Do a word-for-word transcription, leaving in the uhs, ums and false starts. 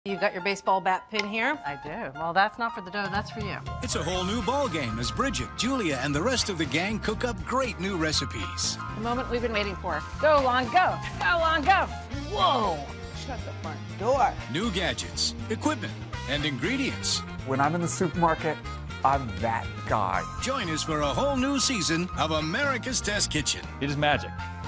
You've got your baseball bat pin here. I do. Well, that's not for the dough, that's for you. It's a whole new ball game as Bridget, Julia, and the rest of the gang cook up great new recipes. The moment we've been waiting for. Go, Lon, go! Go, Lon, go! Whoa! Shut the front door. New gadgets, equipment, and ingredients. When I'm in the supermarket, I'm that guy. Join us for a whole new season of America's Test Kitchen. It is magic.